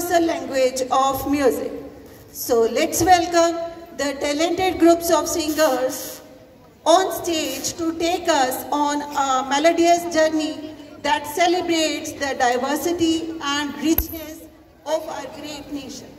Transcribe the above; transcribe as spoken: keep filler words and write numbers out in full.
universal language of music. So let's welcome the talented groups of singers on stage to take us on a melodious journey that celebrates the diversity and richness of our great nation.